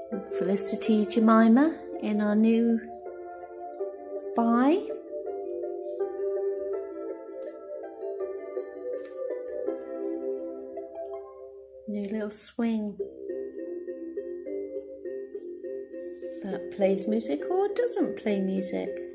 Felicity Jemima in our new buy. New little swing that plays music or doesn't play music.